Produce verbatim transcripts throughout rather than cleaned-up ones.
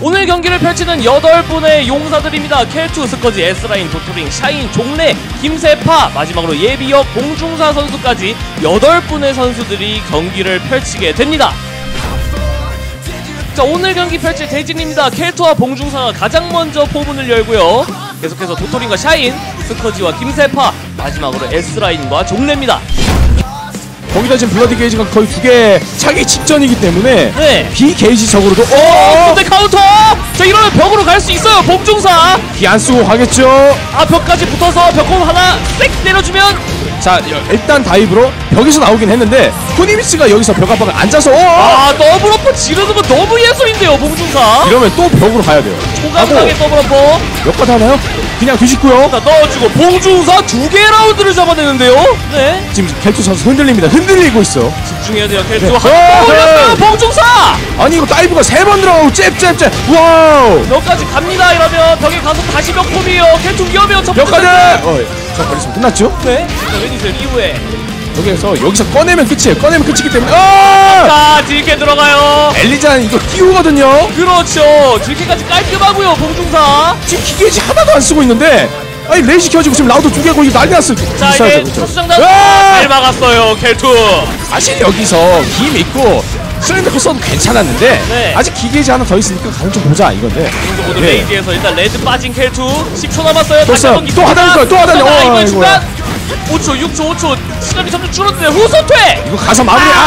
오늘 경기를 펼치는 여덟 분의 용사들입니다. 켈투, 스커지, S라인, 도토링, 샤인, 종래, 김세파, 마지막으로 예비역, 봉중사 선수까지 여덟 분의 선수들이 경기를 펼치게 됩니다. 자, 오늘 경기 펼칠 대진입니다. 켈투와 봉중사가 가장 먼저 포문을 열고요. 계속해서 도토링과 샤인, 스커지와 김세파, 마지막으로 S라인과 종래입니다. 거기다 지금 블러디 게이지가 거의 두 개 차기 직전이기 때문에 네. 비게이지적으로도 어 근데 카운터! 자, 이러면 벽으로 갈 수 있어요. 봉중사 비 안 쓰고 가겠죠. 아, 벽까지 붙어서 벽공 하나 쌩 내려주면 자, 일단 다이브로 벽에서 나오긴 했는데 코니미스가 여기서 벽 앞에 앉아서 아, 더블어퍼 지르는 거 너무 예술인데요, 봉중사. 이러면 또 벽으로 가야 돼요. 초강하게 더블어퍼 몇 번 하나요? 그냥 뒤집고요. 자, 넣어주고 봉중사 두 개 라운드를 잡아내는데요. 네, 지금 켈투 선수 흔들립니다. 흔들리고 있어. 집중해야 돼요. 켈투 네. 한번 올렸어요. 봉중사. 아니 이거 다이브가 세 번 들어가고 잽잽잽. 와우. 벽까지 갑니다. 이러면 벽에 가서 다시 벽폼이에요. 켈투 위험해요. 첫 벽까지. 어, 자, 버리시면 끝났죠? 네. 자, 왼이슬 이후에 여기에서 여기서 꺼내면 끝이에요. 꺼내면 끝이기 때문에 아! 자, 딜캐 들어가요. 엘리자는 이거 띄우거든요. 그렇죠. 딜캐까지 깔끔하고요. 봉중사 지금 기계지 하나도 안 쓰고 있는데 아니 레이지 켜지고 지금 라우드 두 개고 이거 난리 났어. 자, 이제 투수장단 잘 막았어요. 켈투. 사실 여기서 힘 있고 슬렌더 써도 괜찮았는데 네. 아직 기계지 하나 더 있으니까 가능 좀 보자 이건데. 모두 네. 레이지에서 일단 레드 빠진 켈투. 십 초 남았어요. 다시 한번 또 하다니까요. 또 하다니. 어, 이번 순간 오 초, 육 초, 오 초 시간이 점점 줄었는데 후소퇴! 이거 가서 마무리! 아!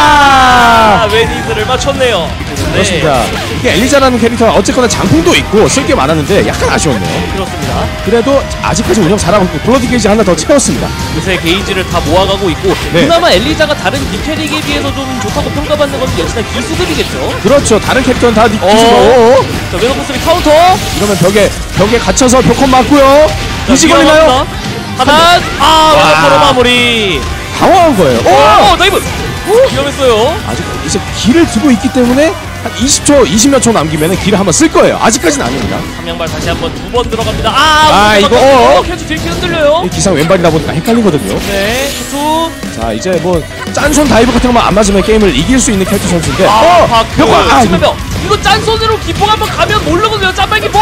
아! 웨니드를 맞췄네요. 그렇습니다. 네. 이게 엘리자라는 캐릭터가 어쨌거나 장풍도 있고 쓸 게 많았는데 약간 아쉬웠네요. 그렇습니다. 그래도 아직까지 운영 잘하고 있고 블러디 게이지 하나 더 채웠습니다. 요새 게이지를 다 모아가고 있고 네. 그나마 엘리자가 다른 닉캐릭에 비해서 좀 좋다고 평가받는 건 역시나 기수들이겠죠? 그렇죠. 다른 캐릭터는 다 기수고. 어. 자, 웨너포스리 카운터! 이러면 벽에 벽에 갇혀서 벽콘 맞고요. 이지 걸리나요? 하단! 아, 웨너포로 마무리! 당황한 거예요. 오! 다이브! 오! 위험했어요. 아직 이제 길을 두고 있기 때문에 한 이십 초, 이십몇 초 남기면 길을 한번 쓸 거예요. 아직까지는 아닙니다. 삼양발 다시 한번 두 번 들어갑니다. 아! 아, 이거 어! 캔츠 딜키 흔들려요. 이 기상 왼발이다 보니까 헷갈리거든요. 네, 투. 자, 이제 뭐 짠손 다이브 같은 것만 안 맞으면 게임을 이길 수 있는 켈투 선수인데. 아, 어! 바퀴. 아, 이거, 이거 짠손으로 기폭 한번 가면 모르거든요. 짠발 기폭.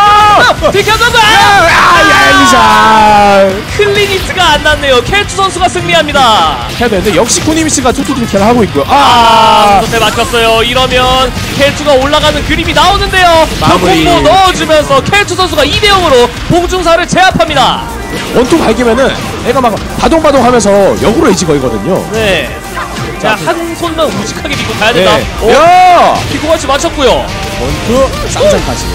아! 딜키 한번 아, 야, 엘리자. 클리니스가 안 났네요. 켈투 선수가 승리합니다. 해야 되는데 역시 코니미스가 투투딜캐를 하고 있고요. 아, 선수에 맞췄어요. 이러면 켈투가 올라가는 그림이 나오는데요. 마무리. 벽공도 넣어주면서 켈투 선수가 이 대 영으로 봉중사를 제압합니다. 원투 밝으면은 애가 막 바동바동하면서 역으로 에이지 걸거든요. 네. 자, 한 손만 우직하게 믿고 가야 된다. 네. 오, 야! 피코같이 맞췄고요. 원투 쌍장까지.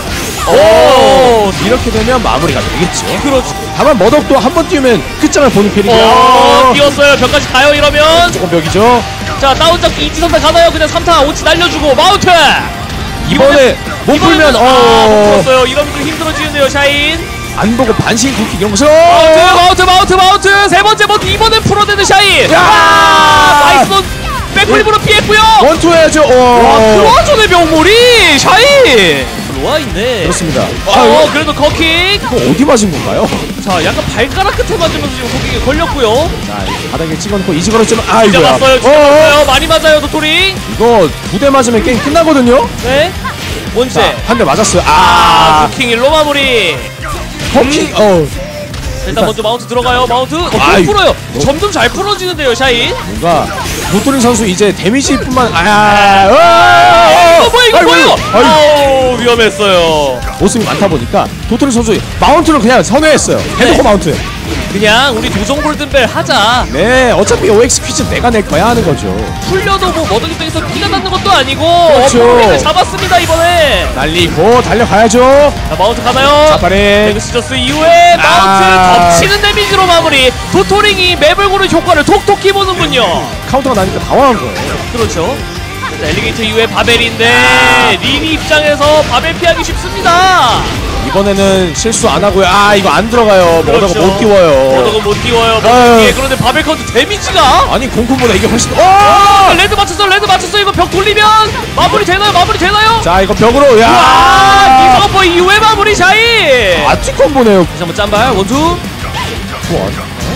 오, 이렇게 되면 마무리가 되겠죠. 그렇죠. 다만 머덕도 한 번 띄우면 끝장을 보는 캐릭이야. 어, 뛰었어요. 벽까지 가요. 이러면 조금 벽이죠. 자, 다운잡기 이지 삼타 가나요? 그냥 삼타 오치 날려주고 마운트. 이번에 못 풀면 아, 어. 못 풀었어요. 이러면 좀 힘들어지는데요, 샤인. 안 보고 반신 쿠키 이런 거서 마운트, 마운트, 마운트, 마운트. 세 번째 마운트. 이번엔 풀어내는 샤인. 야! 아, 나이스. 백플립으로 피했고요. 원투 해야죠. 와, 어. 크로아존의 병몰이 샤인. 들어와 있네. 그렇습니다. 아, 어, 그래도 커킥. 이거 어디 맞은 건가요? 자, 약간 발가락 끝에 맞으면서 지금 커킥에 걸렸고요. 자, 바닥에 찍어놓고 이지 걸었지만 아 진짜 이거야. 맞어요. 진짜 어, 맞아요. 많이 맞아요, 도토링. 이거 두 대 맞으면 게임 끝나거든요. 네. 뭔제? 한 대 맞았어요. 아, 아, 도킹 일로 마무리. 커킹. 어, 일단 먼저 마운트 들어가요. 마운트. 어, 아, 못 풀어요. 너- 점점 잘 풀어지는데요, 샤인. 뭔가 도토리 선수 이제 데미지뿐만 아, 어, 뭐야 이거 뭐예요? 아이고, 아우, 위험했어요. 모습이 많다 보니까 도토리 선수 마운트를 그냥 선회했어요. 헤드코 마운트. 그냥 우리 도전 골든벨 하자. 네, 어차피 오엑스 퀴즈 내가 낼 거야 하는 거죠. 풀려도 뭐 머더기 쪽에서 피가 닿는 것도 아니고 그렇죠. 어퍼를 잡았습니다 이번에. 날리고 달려가야죠. 자, 마운트 가나요? 자파리. 레그시저스 이후에 마운트 아. 덮치는 데미지로 마무리. 도토링이 맵을 고른 효과를 톡톡히 보는군요. 카운터가 나니까 당황한 거예요. 그렇죠. 자, 엘리게이터 이후에 바벨인데 린이 입장에서 바벨 피하기 쉽습니다. 이번에는 실수 안 하고요. 아, 이거 안 들어가요. 그렇죠. 머더가 못 띄워요. 머더가 못 띄워요. 아유. 예, 그런데 바벨 카운트 데미지가. 아니 공군보다 이게 훨씬 더. 아, 어! 레드 맞췄어, 레드 맞췄어. 이거 벽 돌리면 마무리 되나요? 마무리 되나요? 자, 이거 벽으로. 야! 와, 기성어퍼 이후에 마무리 샤이. 아티 콤보네요. 다시 한번 짠발 원투. 좋아.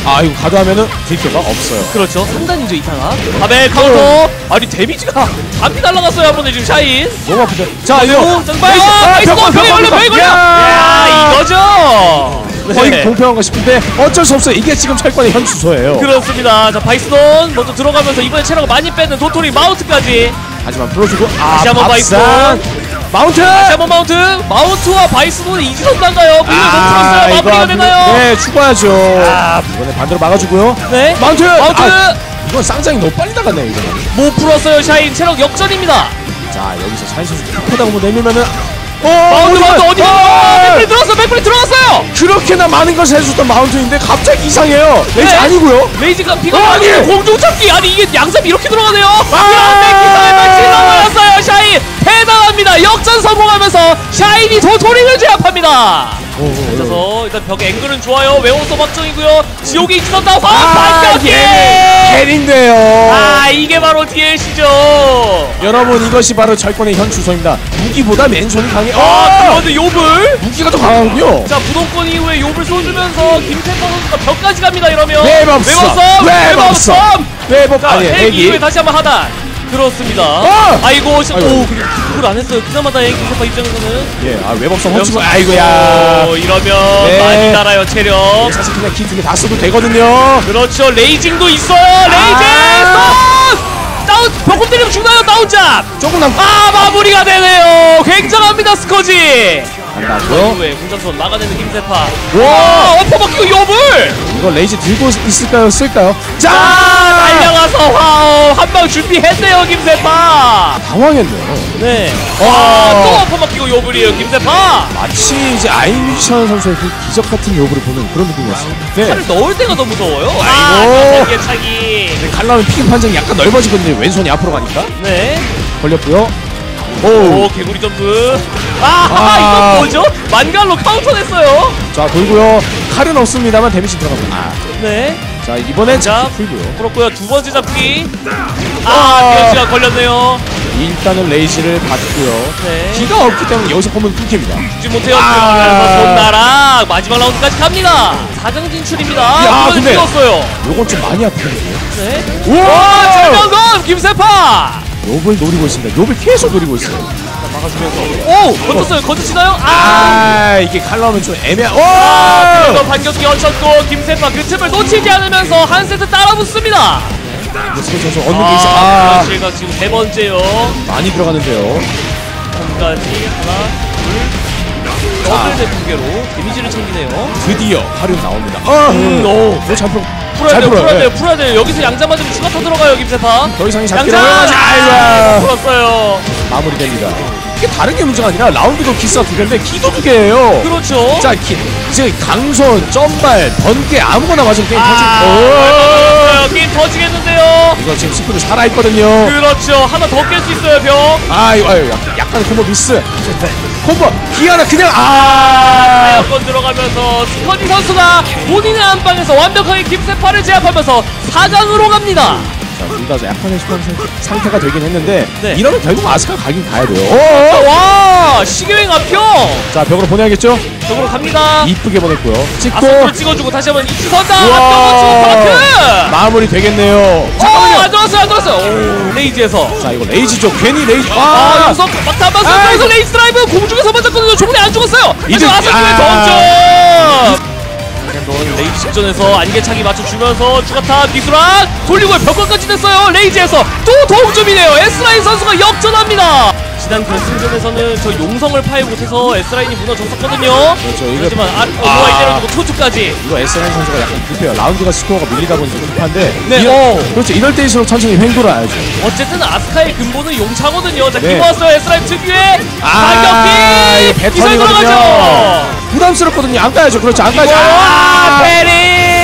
아 이거 가드하면은 딜교가 없어요. 그렇죠. 상단이죠 이타가. 바벨 카운터. 아니 데미지가 반피 날라갔어요 한 번에 지금 샤인. 너무 아픈데. 자 이거 정말 벽 벽에 걸려 벽에 걸려. 야 이거죠. 거의 네. 공평한가 싶은데 어쩔 수 없어요. 이게 지금 철권의 현 주소예요. 그렇습니다. 자 바이스돈 먼저 들어가면서 이번에 체력을 많이 뺏는 도토리 마운트까지. 하지만 풀어주고 아 다시 한번 바이스돈. 마운트! 다시 한번 마운트! 마운트와 바이스돈이 이지선 난가요? 밀려 못 풀었어요. 마무리가 되나요? 네, 죽어야죠. 아, 이번에 반대로 막아주고요. 네. 마운트! 마운트! 아, 이건 쌍장이 너무 빨리 나갔네요, 이거. 못 풀었어요, 샤인. 체력 역전입니다. 자, 여기서 샤인 선수 킥하다 보면 내밀면은 어, 마운트, 마운트, 어디 가? 맥플이 들어갔어요, 맥플이 들어갔어요! 그렇게나 많은 것을 해줬던 마운트인데 갑자기 이상해요. 레이지 네. 아니고요. 레이지가 피가 어, 나는데 아니. 공중 잡기! 아니, 이게 양삼 이렇게 들어가네요? 아. 그런데 기사에 찔러버렸어요, 샤인! 대단합니다! 역전 성공하면서 샤인이 도토리를 제압합니다! 오, 오, 오. 그래서 일단 벽의 앵글은 좋아요. 외원소 확정이고요. 지옥의 이지선 다 아, 반격기! 헬인데요. 아 이게 바로 디엘씨죠. 여러분 이것이 바로 철권의 현 주소입니다. 무기보다 맨손이 강해. 아 그런데 요블. 무기가 더 강하군요. 자 부동권 이후에 요블 쏘주면서 김태범 선수가 벽까지 갑니다. 이러면 외법섬 외법섬 외법 자 아니 헬기 헬기 이후에 다시 한번 하단. 그렇습니다. 어! 아이고 시, 아이고. 오 그걸 안 했어요. 그나마 다행히 김태범 입장에서는. 예, 아 외법섬 헛치고 여기서- 아이고야. 오, 이러면 네. 많이 달아요 체력. 예, 사실 그냥 키트는 다 써도 되거든요. 그렇죠. 레이징도 있어요. 레이징 아. 쏜! 다운 벽공 때리면 죽나요? 다운잡. 조금 남 아 마무리가 되네요. 굉장합니다 스커지. 간다고요. 이후에 공장선 막아내는 김세파. 와! 와 엎어먹히고 요불. 이거 레이지 들고 있을까요? 쓸까요? 자 자! 달려가서 와우 한방 준비했네요 김세파. 당황했네요. 네. 와. 와또 엎어먹히고 요불이에요 김세파. 마치 이제 아이뮤지션 선수의 그 기적 같은 요구를 보는 그런 느낌이었어요. 네. 칼을 넣을 때가 더 무서워요. 아이고. 아 이게 차기. 칼 나오면 피임 판정이 약간 넓어지거든요. 왼손이 앞으로 가니까. 네. 걸렸고요. 오. 오 개구리 점프. 아, 아. 이건 뭐죠? 만갈로 카운터 냈어요. 자 돌고요. 칼은 없습니다만 데미지 들어갑니다. 아. 네. 자 이번엔 자, 자 풀고요. 풀었고요. 두 번째 잡기. 아. 아, 데미지가 걸렸네요. 일단은 레이지를 받고요. 네. 기가 없기 때문에 여기서 보면 끊깁니다. 죽지 못해요. 아. 그래서 손나락 마지막 라운드까지 갑니다. 사 강 진출입니다. 야, 이번엔 근데- 찍었어요. 요건 좀 많이 아프거든요. 네. 우와! 와, 절명검 김세파. 욥을 노리고 있습니다. 욥을 계속 노리고 있어요. 막아주면서. 오, 건졌어요. 건졌시나요? 아. 아 이게 칼 나오면 좀 애매한. 아, 그래도 오! 반격기 얹혔고 김세파 그 틈을 놓치지 않으면서 한 세트 따라붙습니다. 이스코 선수 얻는 게 있어. 아 아, 제가 지금 세 번째요. 많이 들어가는데요. 한까지 하나, 둘, 더블 두 개로 데미지를 챙기네요. 드디어 하류 나옵니다. 아, 음, 오. 잘 풀어. 풀어야 잘 돼요, 풀어요. 풀어야 네. 돼요, 풀어야 돼요. 여기서 양자 맞으면 추가 터 들어가요, 김세파. 더 이상이 잡기로 양자! 어려워가지고 아, 아이고 풀었어요. 마무리됩니다. 이게 다른 게 문제가 아니라 라운드도 기스가 두 개인데 키도 두 개예요. 그렇죠. 자, 키, 지금 강손, 점발, 번개 아무거나 맞으면 게임 아, 터질. 오, 게임 터지겠는데요. 이거 지금 스크류 살아있거든요. 그렇죠. 하나 더 깰 수 있어요, 병. 아, 이거 아유, 약간, 약간 콤보 미스. 콤보 기아나 그냥 아. 아, 한번 들어가면서 스커지 선수가 본인의 안방에서 완벽하게 김세파를 제압하면서 사 강으로 갑니다. 자, 둘 다 약간의 수강 상태가 되긴 했는데 네. 이러면 결국 아스카 가긴 가야 돼요. 오! 와, 시계행 앞평. 자, 벽으로 보내야겠죠? 저으로 갑니다. 이쁘게 보냈고요. 찍고 아스를 찍어주고 다시 한번 이치선다. 우와. 앞평 맞추고 파크. 마무리 되겠네요. 어, 잠깐만요. 안 들어왔어요, 안 들어왔어요. 오, 레이지에서. 자, 이거 레이지죠. 괜히 레이지. 아, 아, 여기서 막타 한번 아, 쏘면서 레이지 드라이브 공중에서 맞았거든요. 조금이 안 죽었어요. 이제 이제- 아스크의 아. 덩점. 넌 레이지 직전에서 안개차기 맞춰주면서 추가타 미수락 돌리고 벽까지 됐어요. 레이지에서 또 동점이네요. S라인 선수가 역전합니다. 지난 결승전에서는 저 용성을 파해 못해서 S라인이 무너졌었거든요. 그렇죠. 이거- 하지만 아, 아. 오버와이 때려주고 초투까지. 이거 에스라인 선수가 약간 급해요. 라운드가 스코어가 밀리다 보니까 급한데. 네, 이럴, 어. 그렇죠. 이럴 때일수록 천천히 횡돌아야죠. 어쨌든 아스카의 근본은 용차거든요. 자, 네. 김어왔어요. S라인 특유의 아, 반격기. 이거 배턴이거든요. 들어가죠. 부담스럽거든요. 안 가야죠. 그렇죠. 안 가야죠. 아, 아, 페링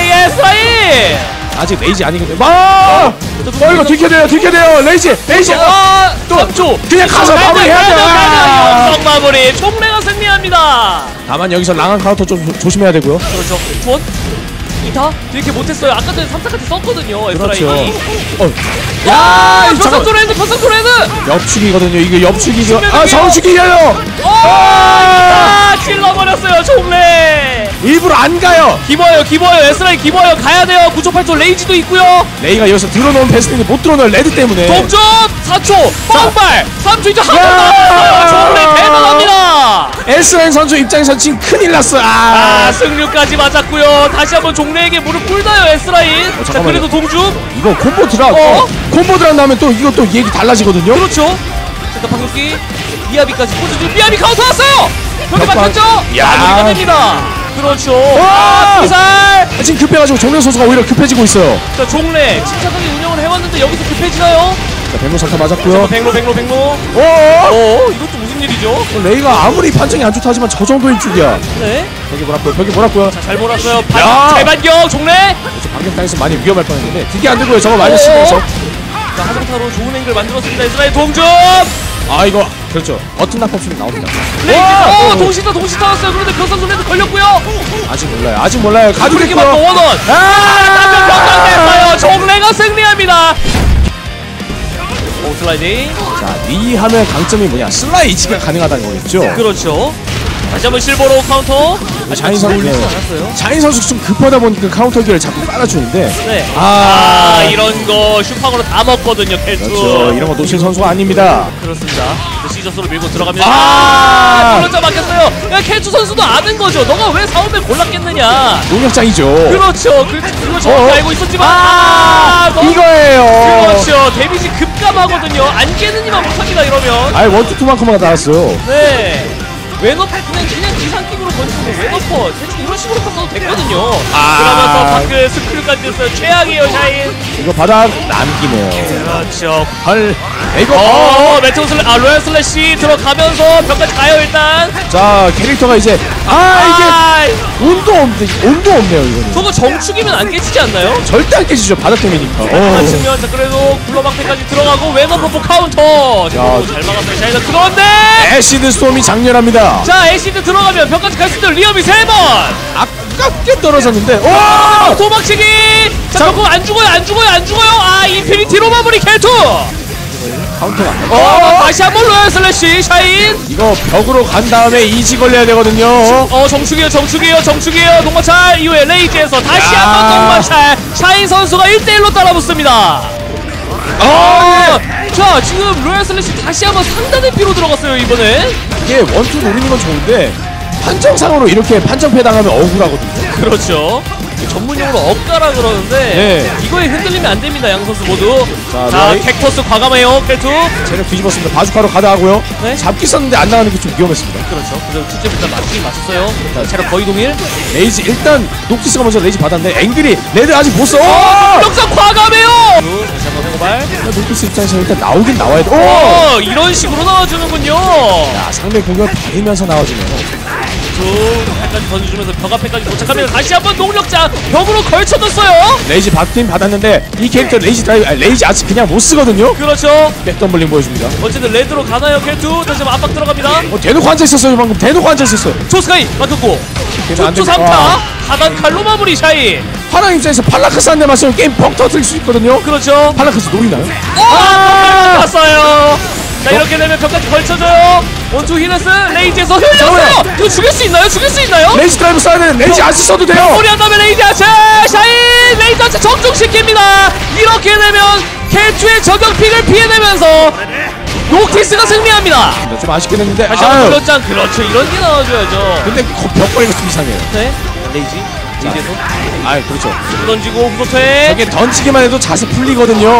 S라인. 아직 레이지 아니거든요. 아! 어, 이거 뒤켜야 돼요. 뒤켜야 돼요. 레이지. 레이지. 아, 또 삼 초. 그냥 가서 마무리해야 돼요. 아. 용성 마무리. 총래가 승리합니다. 다만 여기서 랑한 카운터 좀 조- 조심해야 되고요. 그렇죠. 촌. 이타? 이렇게 못했어요. 아까 전에 삼 타까지 썼거든요. 그렇죠. 에스라인이. 어. 야, 야, 변성도 레드, 변성도 레드! 옆축이거든요. 이게 옆축이죠. 아, 측면이에요. 정축이에요. 오! 아, 찔러버렸어요, 종래! 일부러 안 가요. 기버요, 기버요, 에스라인 기버요. 가야 돼요. 구 초, 팔 초 레이지도 있고요. 레이가 여기서 들어놓은 베스틴이 못 들어놓은 레드 때문에. 동점! 사 초! 뻥발! 삼 초 이제 한번 남았어요! 종래 대단합니다! 에스라인 선수 입장에서 지금 큰일 났어. 아, 아, 승류까지 맞았고요. 다시 한번 종래에게 무릎 꿇나요, 에스라인? 자, 잠깐만요. 그래도 동중. 이거 콤보 드랍. 어? 콤보 드랍 나면 또 이거 또 얘기 달라지거든요. 그렇죠. 일단 방금기 미야비까지 꽂아주고 미야비 카운터 왔어요. 벽에 벽방. 막혔죠. 야. 마무리가 됩니다. 그렇죠. 와. 아, 피살. 아, 지금 급해가지고 정래 선수가 오히려 급해지고 있어요. 자, 종래 침착하게 운영을 해왔는데 여기서 급해지나요? 자, 백로 상타 맞았고요. 백로 백로 백로. 오! 어, 이것도 무슨 일이죠? 레이가 아무리 판정이 안 좋다 하지만 저 정도일 줄이야. 네. 벽에 몰았고요. 벽에 몰았고요. 자, 잘 몰았어요. 야. 반, 잘 반격 종래. 그렇죠. 방금 당해서 많이 위험할 뻔했는데 그게 안 되고요. 저거 마이너스 십에서. 자, 하정타로 좋은 앵글 만들었습니다. 이스라엘 동점. 아 이거 그렇죠. 버튼 납법 소리 나옵니다. 레이지. 와! 어, 동시타 동시 타왔어요. 그런데 변선 손에도 걸렸고요. 아직 몰라요. 아직 몰라요. 가도 이렇게 맞고 됐고요. 원원. 아, 변경됐어요. 종래가 승리합니다. 오, 슬라이딩. 자, 리 하면 강점이 뭐냐? 슬라이지가 가능하다는 거겠죠. 그렇죠. 다시 한번 실버로 카운터. 자인 선수 올리지 않았어요. 자인 선수 좀 급하다 보니까 카운터 기를 자꾸 빨아주는데. 네. 아, 아, 이런 거 슈팡으로 다 먹거든요. 켈투. 그렇죠. 이런 거 놓칠 선수가 아닙니다. 그렇습니다. 시저스로 밀고 들어갑니다. 아! 아, 돌렸자 막혔어요. 야, 켈투 선수도 아는 거죠. 너가 왜 사운드를 골랐겠느냐. 농약장이죠. 그렇죠. 그, 그거 정확히 어? 알고 있었지만. 아, 너무- 이거예요. 그렇죠. 데미지 급감하거든요. 안 깨는 이만 못합니다. 이러면. 아이 원투투만큼만 나왔어요. 네. 웨너퍼 그냥 그냥 기상킥으로 던지고 웨너퍼 대충 이런 식으로 갔어도 됐거든요. 아. 그러면서 방금 스크류까지 됐어요. 최악이에요, 샤인. 이거 바닥 남기네요. 그렇죠. 헐. 이거 어, 메테오 슬래, 아, 로얄 슬래시 들어가면서 벽까지 가요, 일단. 자 캐릭터가 이제 아 아, 이게 운도 없네. 운도 없네요 이거는. 저거 정축이면 안 깨지지 않나요? 절대 안 깨지죠 바닥 때문이니까. 아, 어. 측면, 자, 그래도 굴러방패까지 들어가고 웨너퍼 카운터. 자, 잘 막았어요, 샤인은 들어온데! 애시드 스톰이 장렬합니다. 자, 에이시드 들어가면 벽까지 갈 수 있는 리엄이 세 번! 아깝게 떨어졌는데. 오! 아, 도망치기! 자, 벽안 죽어요, 안 죽어요, 안 죽어요! 아, 인피니티로 마무리 켈투! 카운터가. 어, 다시 한번 로얄 슬래시, 샤인! 이거 벽으로 간 다음에 이지 걸려야 되거든요. 어, 정축이에요, 정축이에요, 정축이에요. 동마찰 이후에 레이지에서 다시 야. 한번 동마찰! 샤인 선수가 일 대 일로 따라붙습니다. 어! 자, 지금 로얄 슬래시 다시 한번 상단의 피로 들어갔어요, 이번에. 이게 원투 노리는 건 좋은데 판정상으로 이렇게 판정패 당하면 억울하거든요. 그렇죠. 전문용어로 억가라 그러는데 네. 이거에 흔들리면 안 됩니다, 양 선수 모두. 자, 자, 로이. 캡터스 과감해요, 켈투. 체력 뒤집었습니다. 바주카로 가다 하고요. 네. 잡기 썼는데 안 나가는 게 좀 위험했습니다. 그렇죠. 그래서 투잽 일단 맞추긴 맞췄어요. 자, 체력 거의 동일. 레이지 일단 녹티스가 먼저 레이지 받았는데 앵글이 레드 아직 못 써. 어, 역상 과감해요. 다시 한번 해고발. 녹티스 입장에서 일단 나오긴 나와야 돼. 오! 어, 이런 식으로 나와주는군요. 야, 상대 공격 받으면서 나와주네요. 쭉 팔까지 던져주면서 벽 앞에까지 도착하면서 다시 한번 농력자 벽으로 걸쳐뒀어요. 레이지 받긴 받았는데 이 캐릭터 레이지 드라이브 아니, 레이지 아직 그냥 못 쓰거든요. 그렇죠. 백덤블링 보여줍니다. 어쨌든 레드로 가나요, 켈투? 다시 한번 압박 들어갑니다. 어, 대놓고 앉아 있었어요 방금. 대놓고 앉아 있었어요. 조스카이 막혔고. 걔는 안 툭투 되고. 삼 타. 아. 하단 칼로 마무리 샤이. 파랑 입장에서 팔라크스 한 대 맞으면 게임 펑 터뜨릴 수 있거든요. 그렇죠. 팔라크스 노리나요? 아! 갔어요. 자, 이렇게 되면 벽까지 걸쳐줘요. 원투 히너스 레이지에서 흘렸어요. 이거 죽일 수 있나요? 죽일 수 있나요? 레이지 드라이브 써야 되는 레이지 안 써도 돼요. 머리 한 다음에 레이지 아체 샤인 레이지 아체 적중시킵니다. 이렇게 되면 켈투의 저격픽을 피해내면서 녹티스가 승리합니다. 좀 아쉽게 됐는데. 다시 한번 아유. 돌렸장. 그렇죠. 이런 게 나와줘야죠. 근데 거- 벽 걸리가 좀 이상해요. 네. 레이지. 레이지에서 아 그렇죠. 던지고 후소퇴. 저게 던지기만 해도 자세 풀리거든요.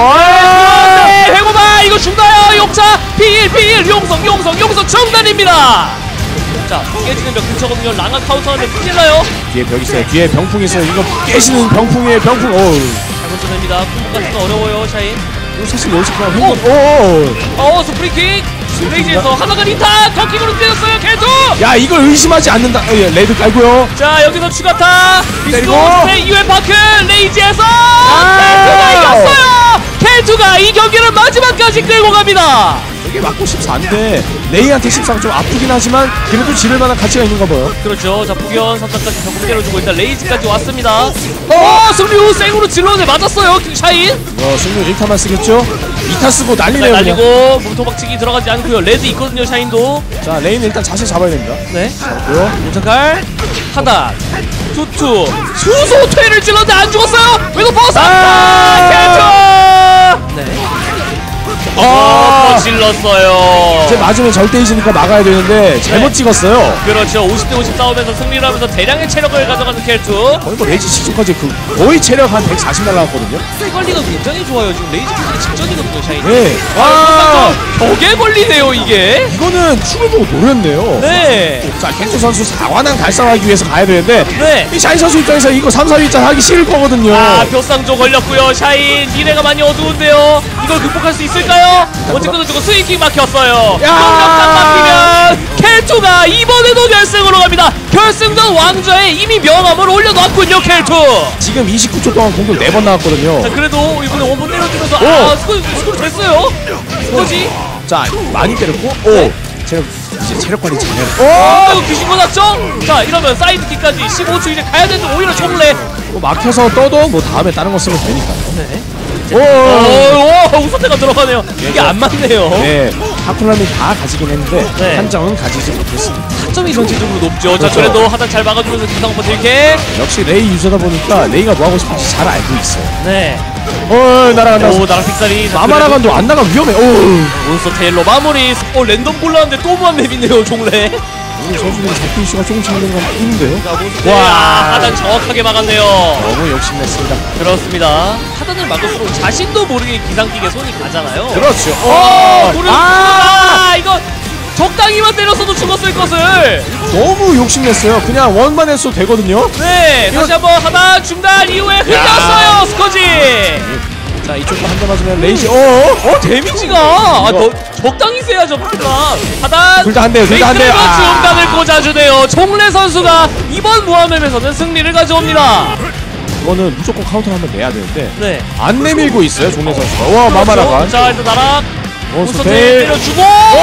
네, 회고발 이거 죽나요? 용차 피일 피일 용성 용성 용성 중단입니다. 자, 깨지는 벽 근처거든요. 랑아 카운터하면 큰일 나요. 뒤에 벽 있어요. 뒤에 병풍 있어요. 이거 깨시는 병풍이에요. 병풍. 어우. 잘 건져냅니다. 쿵쿵까지가 어려워요, 샤인. 이거 사실 여기서 그냥 횡 오. 어, 스프링킥. 레이지에서 하나가 리타 커킹으로 때렸어요, 켈투. 야 이걸 의심하지 않는다. 어, 예, 레드 깔고요. 자, 여기서 추가타. 때리고. 비스코스의 이회 파크 레이지에서 켈투가 이겼어요. 켈투가 이 경기를 마지막까지 끌고 갑니다. 이게 꽤 맞고 십사인데 레이한테 십사가 좀 아프긴 하지만 그래도 지를 만한 가치가 있는가 봐요. 그렇죠. 자, 북연 삼 단까지 적극 때려주고 일단 레이즈까지 왔습니다. 어, 승류 생으로 질러내 맞았어요. 샤인. 어, 승률 일 타만 쓰겠죠? 이 타 쓰고 난리네요. 날리고 몸통박치기 들어가지 않고요. 레드 있거든요, 샤인도. 자, 레이는 일단 자세 잡아야 됩니다. 네. 잡고요. 도착할 하단 투투 수소 퇴를 찔렀는데 안 죽었어요. 웨더 버스. 아, 캡처. 네. 어, 찔렀어요. 이제 맞으면 절대 잊으니까 막아야 되는데 잘못 네. 찍었어요. 그렇죠. 오십 대 오십 싸우면서 승리를 하면서 대량의 체력을 가져가는 켈투. 거의 뭐 레이지 직전까지 그 거의 체력 한 백사십 날라왔거든요. 관리가 굉장히 좋아요. 지금 레이즈 킬이 직전이거든요, 샤인. 네. 와, 벽에 걸리네요, 이게. 이거는 춤을 보고 노렸네요. 네. 자, 켄투 선수 사관왕 달성하기 위해서 가야 되는데 네. 이 샤인 선수 입장에서 이거 삼, 사 위짜 하기 싫을 거거든요. 아, 벼상조 걸렸고요. 샤인 미래가 많이 어두운데요. 이걸 극복할 수 있을까요? 어쨌든 저거 스위킹 막혔어요. 공격당 막히면 켈투가 이번에도 결승으로 갑니다. 결승전 왕좌에 이미 명함을 올려놨군요, 켈투. 지금 이십구 초 동안 공격 네 번 나왔거든요. 자, 그래도 이번에 원본 때려주면서 오. 아, 스코어, 스코어 됐어요. 뭐지? 자, 많이 때렸고 오! 네. 체력, 이제 체력 관리 잘해요. 오, 이거 귀신 거났죠? 자, 이러면 사이드킥까지 십오 초 이제 가야 되는데 오히려 총래. 뭐 막혀서 떠도 뭐 다음에 다른 거 쓰면 되니까. 네. 오! 오, 오, 우선대가 들어가네요. 이게 안 맞네요. 네, 하쿠람이 다 가지긴 했는데 네. 한정은 가지지 못했습니다. 타점이 전체적으로 높죠. 자, 그렇죠. 그래도 하단 잘 막아주면서 기상오빠 딜캐. 역시 레이 유저다 보니까 레이가 뭐 하고 싶은지 잘 알고 있어요. 네. 어, 날아간다. 오, 나랑 픽살이. 마마라간도 안 나가 위험해. 오! 몬스터 테일러 마무리. 어, 랜덤 골라는데 또 무한 맵이네요, 종래. 우리 선수들이 잡힐 수가 조금씩 하는 건 있는데요. 자, 몬스터. 와, 하단 정확하게 막았네요. 너무 욕심냈습니다. 그렇습니다. 하단을 막을수록 자신도 모르게 기상킥에 손이 가잖아요. 그렇죠. 어, 무릎. 아! 아, 이거 적당히만 때렸어도 죽었을 것을. 너무 욕심냈어요. 그냥 원만 했어도 되거든요. 네, 다시 한번 하단 중단 이후에 흘렸어요, 스커지. 자, 이쪽도 한 대 맞으면 레이지. 어? 어, 데미지가 아, 너 적당히 세야죠, 하단. 하단. 둘 다 한 대요. 둘 다 한 대요. 아. 중단을 꽂아주네요. 종래 선수가 이번 무함맵에서는 승리를 가져옵니다. 이거는 무조건 카운터 한번 내야 되는데 네. 안 내밀고 있어요, 종래 선수가. 와, 마마라가. 자, 일단 나락. 몬스터 몬스터 테일. 때려주고.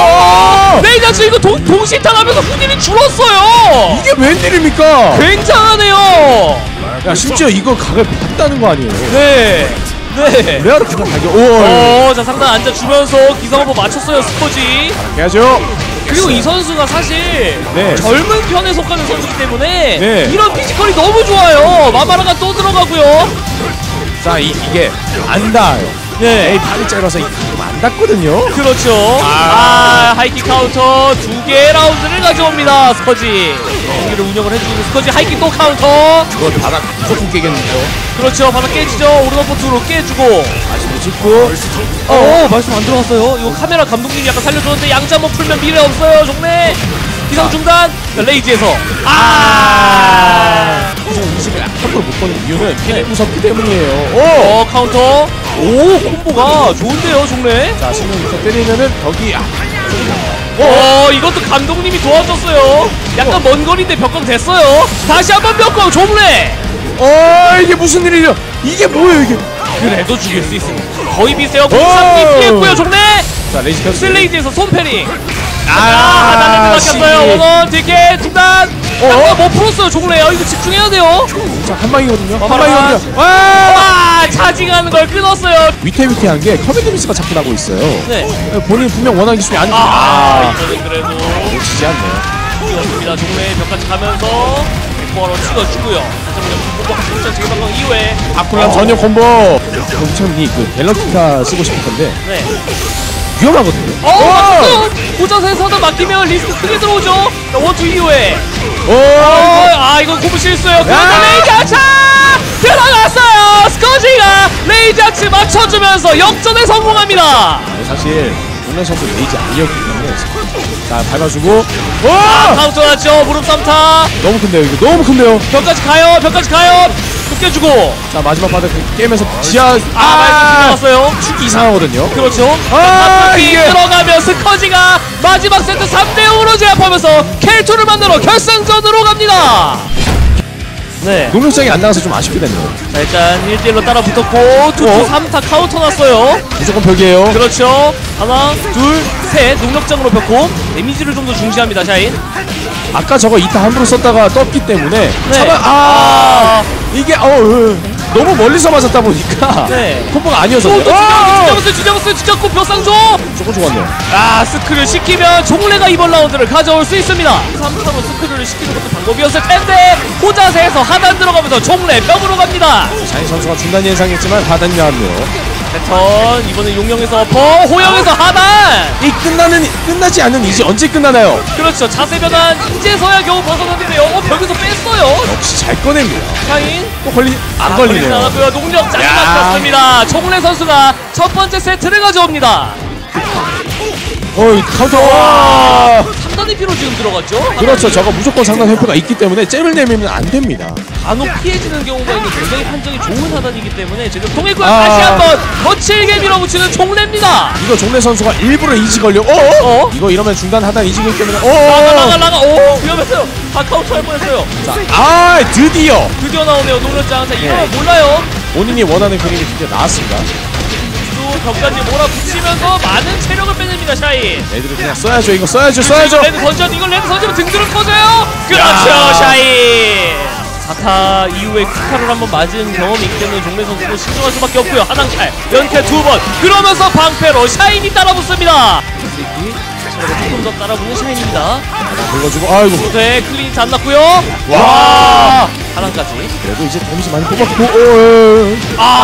오! 레이저츠 이거 동, 동시탄하면서 후딜이 줄었어요. 이게 웬일입니까? 굉장하네요. 야, 심지어 이거 각을 봤다는 거 아니에요? 네. 네. 레아로 그냥 가게. 오! 어, 자, 상단 앉아주면서 기상호버 맞췄어요, 스코지. 해야죠. 그리고 이 선수가 사실 네. 젊은 편에 속하는 선수이기 때문에 네. 이런 피지컬이 너무 좋아요. 마마라가 또 들어가고요. 자, 이, 이게 안 닿아요. 네. 에이, 팔이 짧아서 이안 닿거든요. 그렇죠. 아, 아. 하이킥 카운터 두 개의 라운드를 가져옵니다, 스커지. 경기를 운영을 해주고 스커지 하이킥 또 카운터. 이거 바닥 무조건 깨겠는데요. 그렇죠. 바닥 깨지죠. 오르너포트로 깨주고. 다시 찍고. 어, 말씀 안 들어갔어요. 이거 카메라 감독님이 약간 살려줬는데 양자 한번 풀면 미래 없어요, 종래. 기상 중단. 레이지에서. 아. 이십을 함부로 못 거는 이유는 피해 무섭기 때문이에요. 오! 어, 카운터. 오, 콤보가 좋은데요, 종래. 자, 신경부터 때리면은 벽이 아, 어, 이것도 감독님이 도와줬어요. 약간 먼 거리인데 벽광 됐어요. 다시 한번 벽광, 종래. 어, 이게 무슨 일이죠? 이게 뭐예요, 이게? 그래도 죽일 수 있습니다. 거의 비슷해요. 공삼기 피했고요, 종래. 자, 레이지 켰어요. 슬레이즈에서 손패링. 아, 아, 하단을 막혔어요. 시기. 원원, 딜캐, 중단. 어? 어, 못 풀었어요, 종래요. 이거 집중해야 돼요. 자, 한 방이거든요. 한 마마라. 방이거든요. 와! 와, 차징하는 걸 끊었어요. 위태위태한 게 커맨드 미스가 자꾸 나고 있어요. 네. 본인 분명 원하는 기술이 아닌데. 아, 이거는 그래도 놓치지 않네요. 찍었습니다. 종래 벽까지 가면서 백퍼로 찍어주고요. 다시 한번 공부 한 점 제기방광 이후에 아쿠람 전용 콤보. 엄청니 그 갤럭티카 쓰고 싶을 건데 네. 위험하거든요. 어, 맞았어요. 고자세에서도 막히면 리스크 크게 들어오죠. 자, 원투 이후에. 오! 어, 아, 이건 고무 실수예요. 그런데 레이저츠 들어갔어요. 스커지가 레이저츠 맞춰주면서 역전에 성공합니다. 사실 동네 선수 레이지 아니었기 때문에 자, 밟아주고. 오! 카운터 났죠. 무릎 삼타. 너무 큰데요, 이거 너무 큰데요. 벽까지 가요. 벽까지 가요. 묶여주고. 자, 마지막 바닥 게임에서 지하 아, 말씀 들어갔어요. 축이 이상하거든요. 그렇죠. 아, 이 이게 들어가면 스커지가 마지막 세트 삼 대 영으로 제압하면서 켈투를 만나러 결승전으로 갑니다. 네. 동력장이 안 나가서 좀 아쉽게 됐네요. 자, 일단 일 대 일로 따라 붙었고 투투 어? 삼 타 카운터 났어요. 무조건 벽이에요. 그렇죠. 하나, 둘, 앞에 능력장으로 벽고 데미지를 좀 더 중시합니다. 샤인. 아까 저거 이타 함부로 썼다가 떴기 때문에 네. 차마 아, 아 이게 어 으, 너무 멀리서 맞았다 보니까 네. 콤보가 아니어서요. 주장했어요, 주장했어요, 주장고 벼상조. 저거 좋았네요. 아, 스크를 시키면 종래가 이번 라운드를 가져올 수 있습니다. 삼 타로 스크를 시키는 것도 방법이었을 텐데 호자세에서 하단 들어가면서 종래 벽으로 갑니다. 샤인 선수가 중단 예상했지만 하단이 나왔네요. 패턴 이번에 용령에서 버 호영에서 하단. 이 끝나는 끝나지 않는 이제 언제 끝나나요? 그렇죠. 자세 변환 이제서야 겨우 벗어났는데요. 어, 벽에서 뺐어요. 역시 잘 꺼냅니다. 샤인 또 걸리 안 아, 걸리네요. 걸리지 농력 잘 야. 막혔습니다. 종래 선수가 첫 번째 세트를 가져옵니다. 어이 카운터. 와. 상단의 피로 지금 들어갔죠? 그렇죠. 저거 무조건 상단 횡포가 있기 때문에 잼을 내밀면 안 됩니다. 간혹 피해지는 경우가 있는 굉장히 판정이 좋은 하단이기 때문에 지금 통일구역 아. 다시 한번 거칠게 밀어붙이는 종래입니다. 이거 종래 선수가 일부러 이지 걸려. 어? 어? 이거 이러면 중단 하단 이지기 때문에. 나가 나가 어. 나가. 오, 위험했어요. 다카우트 할 뻔했어요. 자, 아 드디어 드디어 나오네요. 노렸장. 자, 이러면 네. 몰라요. 본인이 원하는 그림이 드디어 나왔습니다. 또 벽까지 몰아붙이면서 많은 체력을 빼냅니다. 샤인. 애들이 그냥 써야죠. 이거 써야죠. 써야죠. 레드 던져. 이걸 레드 던지면 등들을 꺼져요. 그렇죠. 야. 샤인. 사 타 이후에 큐타를 한번 맞은 경험이 있기 때문에 종래 선수도 신중할 수밖에 없고요. 하단칼 연캐 두 번. 그러면서 방패로 샤인이 따라붙습니다. 체력을 조금 더 따라붙는 샤인입니다. 긁어주고 아이고. 네, 클린이 안 났고요. 와. 하단까지. 그래도 이제 데미지 많이 뽑았고. 오.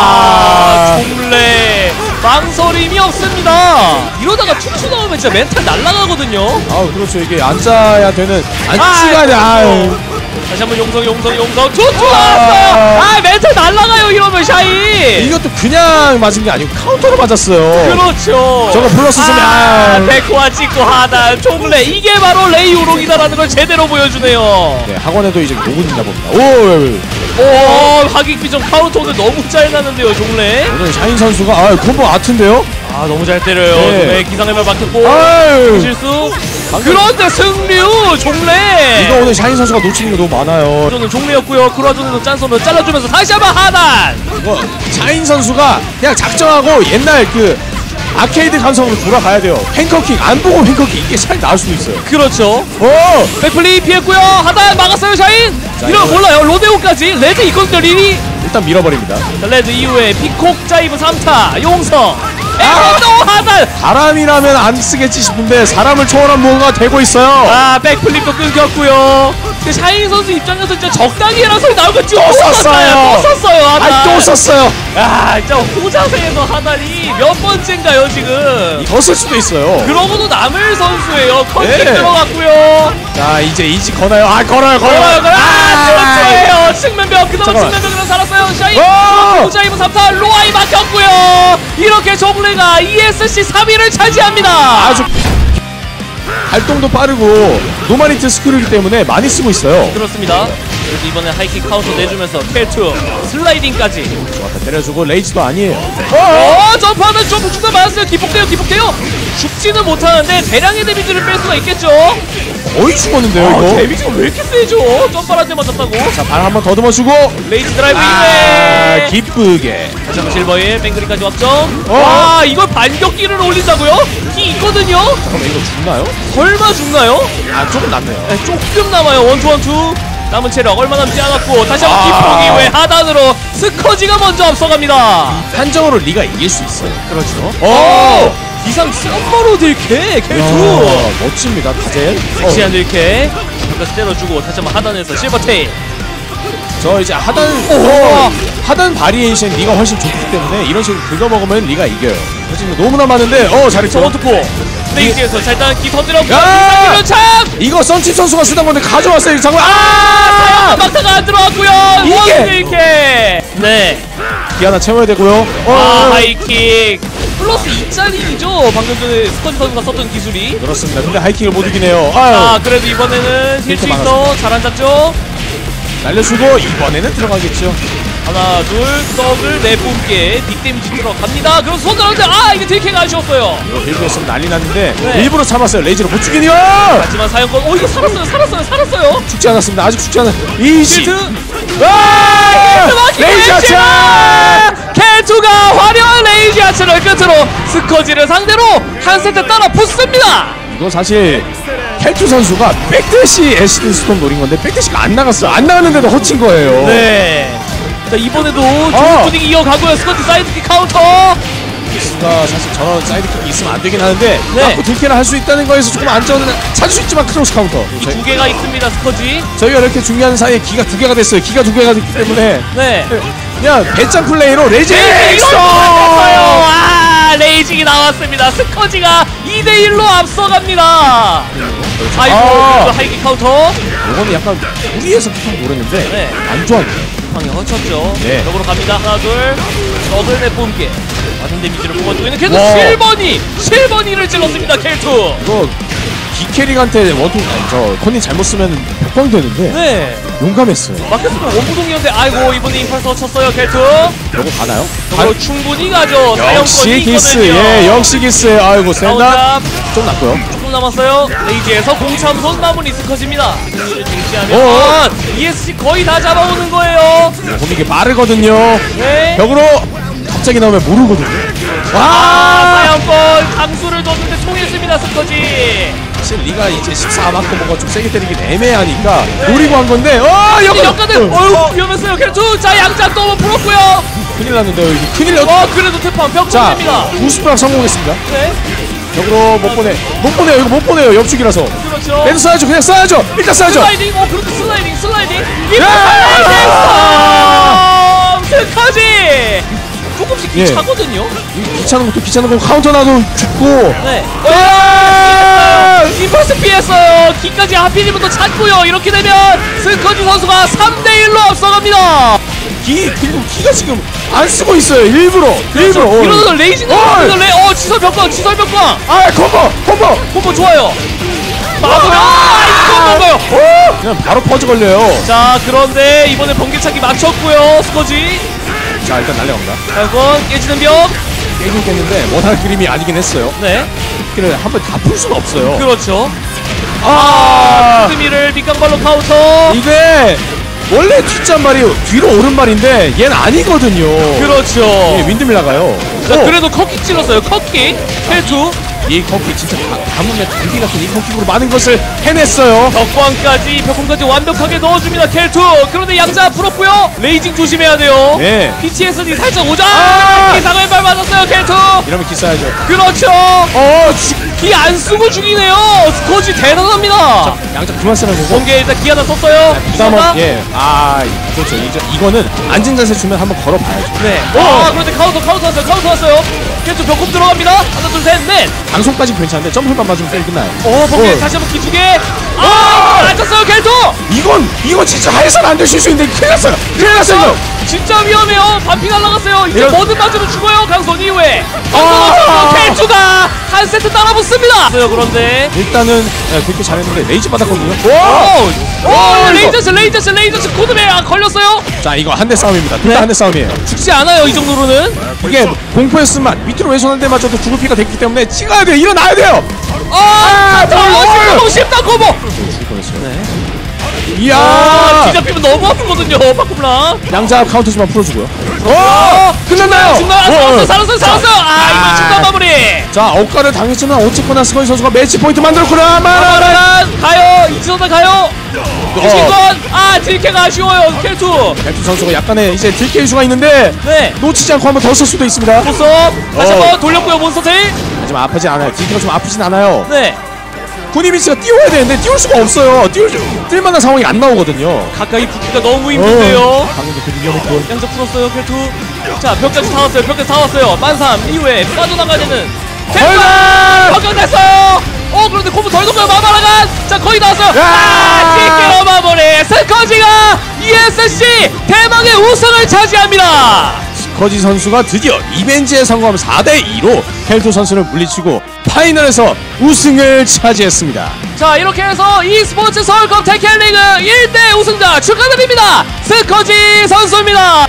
아, 종래 망설임이 없습니다. 이러다가 툭툭 나오면 진짜 멘탈 날아가거든요. 아 그렇죠. 이게 앉아야 되는 앉지가 돼. 아유. 다시 한번 용성 용성 용성 툭툭 나왔어요. 아, 멘탈 날아가요 이러면 샤인. 이것도 그냥 맞은 게 아니고 카운터로 맞았어요. 그렇죠. 저거 플러스 쓰면 아, 아. 데코와 찍고 하단 종래 이게 바로 레이 우롱이다라는 걸 제대로 보여주네요. 네, 학원에도 이제 녹은 있나 봅니다. 오. 오, 하객비전 카운터 오늘 너무 잘 나는데요 종래. 오늘 샤인 선수가 아 콤보 아트인데요. 아, 너무 잘 때려요. 네. 네, 기상의발 막혔고 아유. 실수. 방금- 그런데 승류 종래. 이거 오늘 샤인 선수가 놓치는 게 너무 많아요. 저는 종래였고요. 크루아존에서 짠손으로 잘라주면서 다시 한번 하단. 이거 샤인 선수가 그냥 작정하고 옛날 그 아케이드 감성으로 돌아가야 돼요. 횡커킥 안 보고 횡커킥 이게 잘 나올 수도 있어요. 그렇죠. 오! 백플리 피했고요. 하단 막았어요 샤인. 자, 이러면 이거- 몰라요. 로데오까지 레드 있거든요. 리리. 일단 밀어버립니다. 자, 레드 이후에 피콕 자이브 삼 타 용성. 아! 에버도 하단. 바람이라면 안 쓰겠지 싶은데 사람을 초월한 뭔가 되고 있어요. 아, 백플립도 끊겼고요. 그 샤인 선수 입장에서 진짜 적당히 해라 소리 나오고 또 썼어요. 또 썼어요. 하단. 아, 또 썼어요. 아, 진짜 호자세에서 하단이 몇 번째인가요 지금? 더 쓸 수도 있어요. 그러고도 남을 선수예요. 컷킥 네. 들어갔고요. 자, 이제 이지 거나요? 아, 걸어요, 걸어요. 걸어요, 걸어요. 아, 트로트예요. 측면벽. 그동안 잠깐만. 측면벽으로 살았어요. 샤인. 오! 호자이브 삼 타 로아이 막혔고요. 이렇게 종래가 이에스씨 삼 위를 차지합니다. 아주 발동도 빠르고 노마리트 스크류이기 때문에 많이 쓰고 있어요. 그렇습니다. 그래서 이번에 하이킥 카운터 내주면서 켈투 슬라이딩까지. 좋았다. 때려주고 레이지도 아니에요. 어, 점프하면 좀 중간 맞았어요. 기폭돼요, 기폭돼요. 죽지는 못하는데 대량의 데미지를 뺄 수가 있겠죠. 거의 죽었는데요, 아, 이거. 데미지가 왜 이렇게 세죠? 점프할 때 맞았다고. 자, 발 한번 더듬어주고. 레이지 드라이브 아, 이후에 기쁘게. 다시 한번 실버일 뱅그리까지 확정. 어? 와, 이걸 반격기를 올린다고요? 기 있거든요? 잠깐만, 이거 죽나요? 설마 죽나요? 아, 조금 남네요. 네, 조금 남아요. 원투 원투. 남은 체력 얼마 남지 않았고 다시 한번 아. 기폭 이후에 하단으로 스커지가 먼저 앞서갑니다. 판정으로 리가 이길 수 있어요. 그렇죠. 오! 기상 썸머로 딜캐 켈투. 야, 멋집니다, 타젠. 섹시한 딜캐. 여기까지 때려주고 다시 한번 하단에서 실버테일. 저 이제 하단, 오! 어, 하단 바리에이션 리가 훨씬 좋기 때문에 이런 식으로 긁어먹으면 리가 이겨요. 지금 너무나 많은데, 어, 잘했죠. 저원투포. 스테이지에서 자, 일단 기 터뜨렸고 야! 기상기면 참. 이거 썬칩 선수가 쓰던 건데 가져왔어요, 이 장면. 아! 아! 막타가 안 들어왔고요. 이게! 원 딜캐. 네. 기 하나 채워야 되고요. 어, 아, 어, 하이킥. 플러스 이 짜리죠. 방금 전에 스컨지 선수가 썼던 기술이. 그렇습니다. 근데 하이킥을 못 이기네요. 아, 아유, 그래도 이번에는 힐 수 힐트 있어. 잘 앉았죠? 날려주고 이번에는 들어가겠죠. 하나, 둘, 썩을 내뿜게 빅 데미지 들어갑니다. 그럼 손 들었는데, 아, 이게 딜캐가 아쉬웠어요. 이거 일부러 했으면 난리 났는데 네. 일부러 참았어요. 레이지로 못 죽이니요. 하지만 사연권, 오, 이거 살았어요, 살았어요, 살았어요. 죽지 않았습니다. 아직 죽지 않았. 이시. 힐트. 아! 레이지 하차. 켈투가 화려한 레이 레이지 아츠를 끝으로 스커지를 상대로 한 세트 따라 붙습니다. 이거 사실 켈투 선수가 백대시 에시드 스톤 노린 건데 백대시가 안 나갔어요. 안 나갔는데도 허친 거예요. 네. 자, 이번에도 좋은 어. 분위기 이어가고요. 스커지 사이드킥 카운터. 가 사실 저런 사이드킥이 있으면 안 되긴 하는데 네. 맞고 들키를 할 수 있다는 거에서 조금 안전을 찾을 수 있지만 크로스 카운터. 이 두 개가 있습니다. 스커지. 저희가 이렇게 중요한 사이에 기가 두 개가 됐어요. 기가 두 개가 됐기 때문에 네. 그냥 배짱 플레이로 레이징 레이징 이걸 맞았어요. 아, 레이징이 나왔습니다. 스커지가 이 대 일로 앞서갑니다. 아이고, 아. 그래도 하이킥 카운터. 이거는 약간 무리해서 킥한 노렸는데 네. 안 좋았네. 방향 허쳤죠. 네. 역으로 갑니다. 하나, 둘. 더블 내뿜게. 맞은 데미지를 뽑아주고 있는 계속 와. 실버니! 실버니를 찔렀습니다. 켈투. 이거 기캐릭한테 원투 아니 저 컨니 잘못 쓰면 백광 되는데 네. 용감했어요. 막혔으면 원부동이었는데 아이고 이번에 임펄서 쳤어요. 켈투. 이거 가나요? 저거 충분히 가죠. 역시 사형권이 기스. 있거든요. 예, 역시 기스. 아이고 센다. 가운잡. 좀 났고요. 조금 남았어요. 레이지에서 공참손 마무리 스커집니다. 승리를 어어. 쟁취하면 이에스씨 거의 다 잡아오는 거예요. 보는 게 빠르거든요. 네. 벽으로 갑자기 나오면 모르거든요. 아, 와! 사형권 강수를 뒀는데 통했습니다. 스커지. 사실 리가 이제 십사 맞고 뭔가 좀 세게 때리긴 애매하니까 노리고 한 건데 어 여기 역가들 어휴 위험했어요. 켈투. 자 양자 또 풀었고요. 큰일 났는데요. 이거 큰일 났. 어 그래도 태판 벽 자, 됩니다. 구십 박 성공했습니다. 네. 벽으로 못 보내. 못 보내요. 이거 못 보내요. 옆축이라서. 그렇죠. 레드 써야죠. 그냥 써야죠. 일단 써야죠. 슬라이딩. 어 그렇죠. 슬라이딩 슬라이딩. 야! 슬라이딩 스커지. 조금씩 예. 귀차거든요. 이 귀찮은 것도 귀찮은 거고 카운터 나도 죽고. 네. 아! 임펄스 피했어요. 기까지 하필이면 또 찾고요. 이렇게 되면 스커지 선수가 삼 대 일로 앞서갑니다. 기 그리고 기가 지금 안 쓰고 있어요. 일부러. 일부러. 어. 이러면 레이징 어이! 레 어 치설 벽광 치설 벽광. 아 콤보 콤보. 콤보 좋아요. 마무리. 아 이거 뭔가요? 오! 그냥 바로 퍼즈 걸려요. 자 그런데 이번에 번개차기 맞췄고요. 스커지. 자 일단 날려갑니다. 자 이건 깨지는 벽. 깨긴 깼는데 원하는 그림이 아니긴 했어요. 네. 그래 한번 다 풀 수는 없어요. 그렇죠. 아, 스미를 밑강발로 카운터. 이게 원래 뒷잔발이 뒤로 오른발인데 얘는 아니거든요. 그렇죠. 예, 윈드밀 나가요. 자 어, 그래도 컵킥 찔렀어요. 컵킥. 헬투. 이 컵킥 진짜 가, 가뭄에 단비 같은 이 컵킥으로 많은 것을 해냈어요. 벽광까지 벽광까지 완벽하게 넣어줍니다. 켈투. 그런데 양자 풀었고요. 레이징 조심해야 돼요. 네. 피티에스디 살짝 오자. 아! 기상을 발 맞았어요. 켈투. 이러면 기싸야죠. 그렇죠. 어, 기 안 쓰고 죽이네요. 스코지 대단합니다. 양자 그만 쓰는 거고. 번개 일단 기 하나 썼어요. 부담 기사다. 없, 예. 아, 그렇죠. 이제 이거는 앉은 자세 주면 한번 걸어봐야죠. 네. 어! 아 그런데 카운터 카운터 왔어요. 카운터 왔어요. 켈투 벽공 들어갑니다. 하나 둘 셋 넷. 방송까지 괜찮은데 점프만 맞으면 게임 끝나요. 어 번개 어. 다시 한번 기 두 개. 아 맞췄어요. 켈투. 이건 이거 진짜 해서는 안 되실 수 있는데 큰일 났어요. 큰일 났어요. 이거. 진짜 위험해요. 반피 날라갔어요. 이제 이런- 뭐든 맞으면 죽어요. 강선 이후에 아! 켈투가 한 세트 따라붙습니다. 그런데 일단은 예, 그렇게 잘했는데 레이지 받았거든요. 오! 오! 이거. 레이저스 레이저스 레이저스 코드맨 아, 걸렸어요? 자 이거 한 대 싸움입니다. 둘 네. 다 한 대 싸움이에요. 죽지 않아요. 이 정도로는. 이게 공포였으면 밑으로 왼손 한 대 맞아도 죽을 피가 됐기 때문에 찍어야 돼요. 일어나야 돼요. 아! 뭘. 너무 쉽다 코보. 죽을 뻔했어요. 네. 아, 이야. 뒤잡히면 너무 아프거든요. 바꾸랑. 양자 카운터지만 풀어주고요. 오! 어! 끝났나요? 지금 나 어, 살았어요. 어. 살았어요. 살았어요. 아, 이번 중간 마무리. 자 억가를 당했지만 어쨌거나 스커지 선수가 매치 포인트 만들었구나. 마라라. 마라란 가요. 이지선다 가요. 어. 이신권. 아, 딜캐가 아쉬워요. 켈투. 벨트 선수가 약간의 이제 딜케 이슈가 있는데 네. 놓치지 않고 한번 더 쓸 수도 있습니다. 보섭 다시 어. 한번 돌렸고요. 몬스터 테일. 하지만 아프지 않아요. 딜케가 좀 아프진 않아요. 네. 구니비치가 띄워야 되는데 띄울 수가 없어요. 띄울 뛸 만한 상황이 안 나오거든요. 가까이 붙기가 너무 힘든데요. 어, 방금도 그 위험했고. 양자 풀었어요. 켈투. 자, 벽까지 다 왔어요. 벽까지 다 왔어요. 만삼 이후에 빠져나가야 되는 얼마! 벽강 됐어요. 어, 그런데 콤보 덜 녹아요. 마마라간. 자, 거의 나왔어요. 야! 아, 딜캐로 마무리. 스커지가 이에스씨 대망의 우승을 차지합니다. 스커지 선수가 드디어 리벤지에 성공하면 사 대 이로 켈토 선수를 물리치고 파이널에서 우승을 차지했습니다. 자, 이렇게 해서 e스포츠 서울컵 테켄리그 일 대 우승자 축하드립니다. 스커지 선수입니다.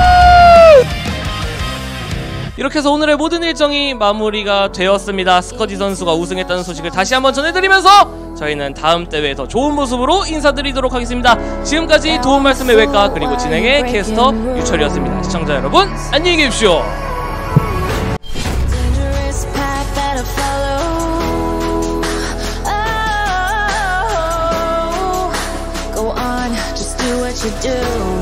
이렇게 해서 오늘의 모든 일정이 마무리가 되었습니다. 스커지 선수가 우승했다는 소식을 다시 한번 전해드리면서 저희는 다음 대회에서 좋은 모습으로 인사드리도록 하겠습니다. 지금까지 도움 말씀의 외과 그리고 진행의 캐스터 유철이었습니다. 시청자 여러분 안녕히 계십시오. to do.